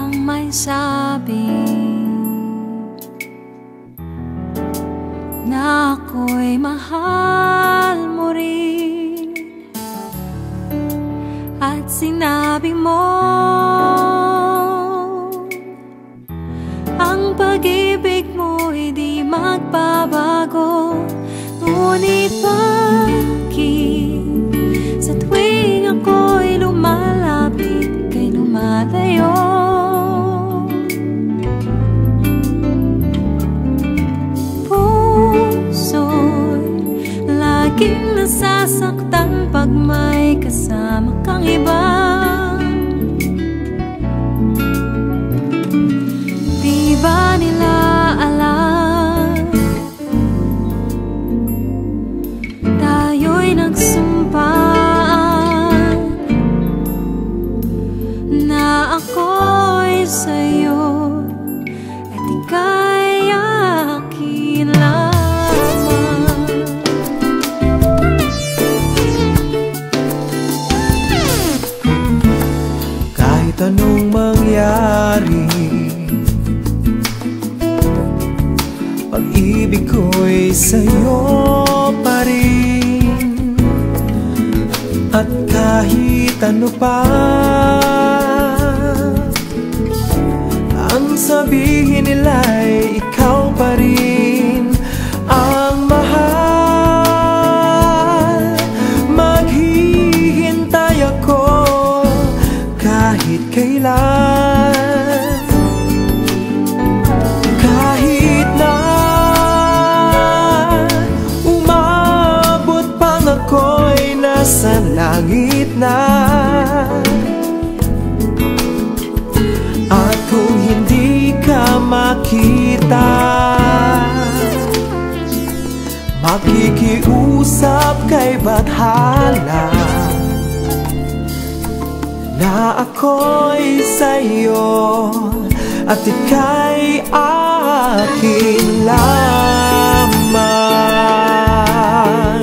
ang may sabi na ako'y mahal mo rin, at sinabi mo ang pag-ibig mo'y di magbabago. Ngunit bakit sa tuwing ako'y lumalapit kay lumalayo? Laging nasasaktan pag may kasama kang iba. Di ba nila alam tayo'y nagsumpaan na ako'y sa'yo at ika'y akin lang. Anong mangyari, pag-ibig ko'y sa'yo pa rin. At kahit ano pa ang sabihin nila'y ikaw pa rin ang mahal. Maghihintay ako kahit kailan, kahit na umabot pang ako'y nasa langit na. At kung hindi ka makita, makikiusap kay bathala na ako'y sa'yo at ika'y akin lamang.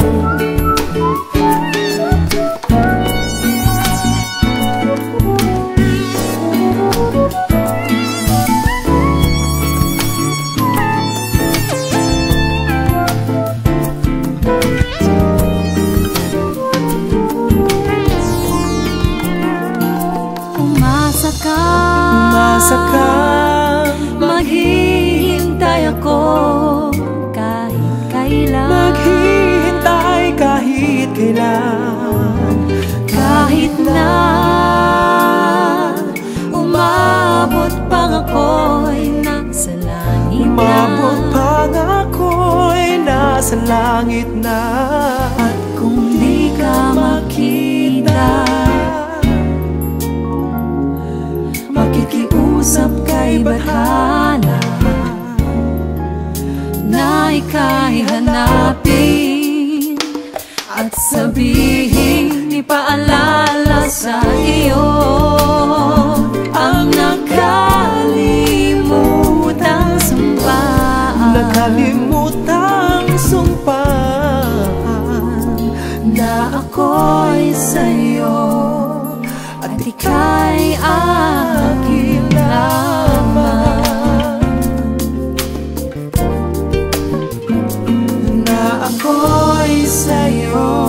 Umasa ka, maghihintay ako kahit kailan. Maghihintay kahit kailan. Kahit na umabot pang ako'y nasa langit na. Umabot pang ako'y nasa langit na. At kung di ka makita, makikiusap kay bathala na ika'y hanapin at sabihin, ipaalala sa iyo ang nakalimutang sumpaan. Nakalimutang sumpaan na ako'y sa'yo at ika'y akin lamang. Na ako'y sa'yo